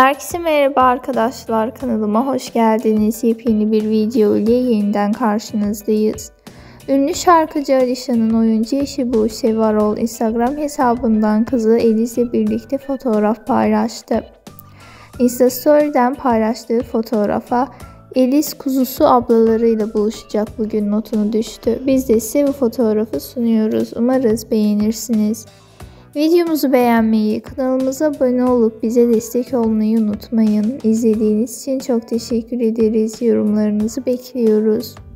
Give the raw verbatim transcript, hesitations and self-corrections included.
Herkese merhaba arkadaşlar, kanalıma hoş geldiniz. Yepyeni bir video ile yeniden karşınızdayız. Ünlü şarkıcı Alişan'ın oyuncu eşi Buse Varol Instagram hesabından kızı Eliz'le birlikte fotoğraf paylaştı. Insta Story'den paylaştığı fotoğrafa Eliz kuzusu ablalarıyla buluşacak bugün notunu düştü. Biz de size bu fotoğrafı sunuyoruz. Umarız beğenirsiniz. Videomuzu beğenmeyi, kanalımıza abone olup bize destek olmayı unutmayın. İzlediğiniz için çok teşekkür ederiz. Yorumlarınızı bekliyoruz.